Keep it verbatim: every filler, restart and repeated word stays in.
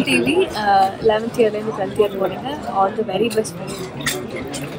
TV eleventh இயர்லேருந்து twelfth year போனீங்க. All the very best.